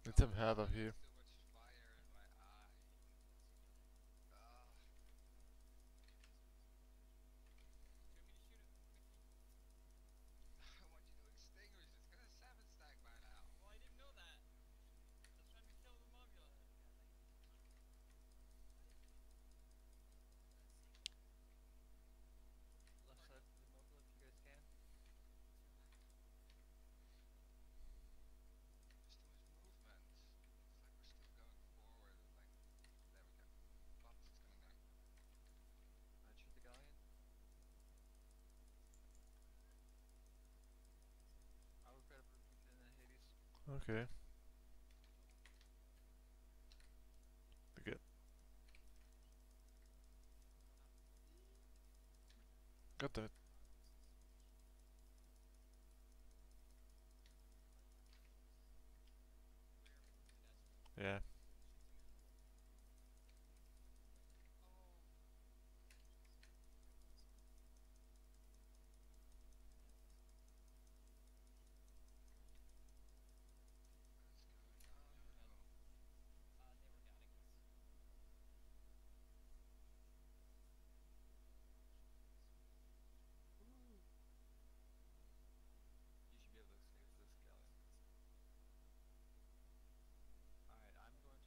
It's some heather here. Too much fire in my eye. Ah, Do you want me to shoot it quickly? I want you to extinguish. It's gonna 7 stack by now. Well, I didn't know that. I was trying to kill the mob. Yeah, like, what? Let's see. Left side Target. of the mobile if you guys can. What's your mark? There's too much movement. Looks like we're still going forward. Like, there we go. But it's coming down. Shoot the galleon. I'll grab Ethan and Hades. Okay. Okay. Going up. Got that. Clear. You guys. Yeah. Shifting in. Oh. What's going They were gun. on? They were gunning us. You should be able to escape this galleon. Alright, I'm going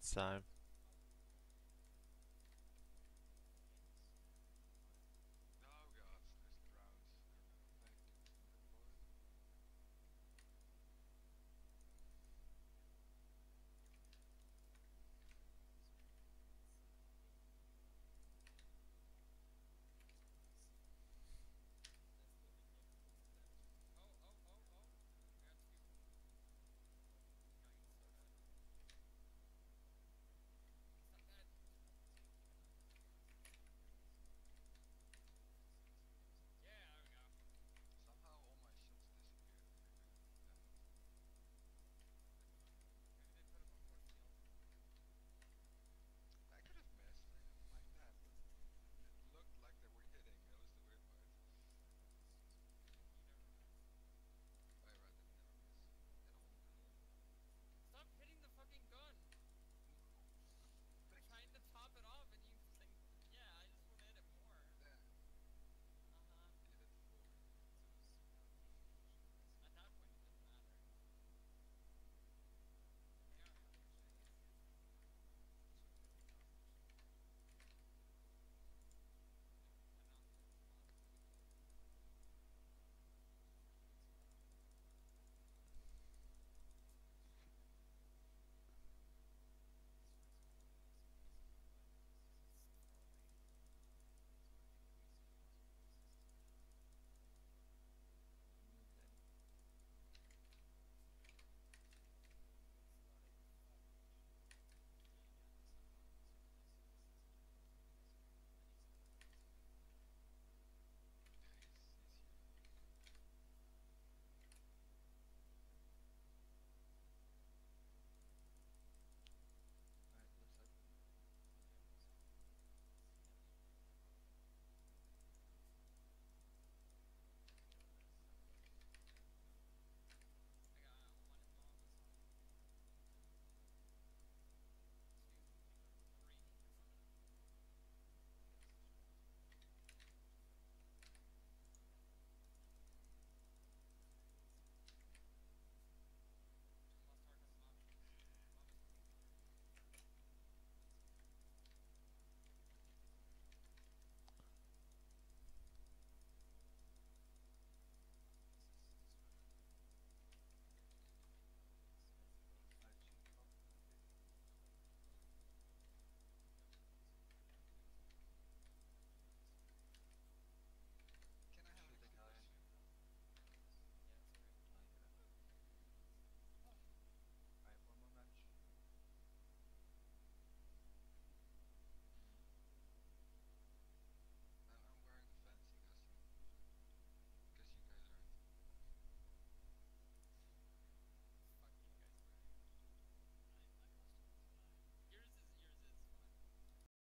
It's time.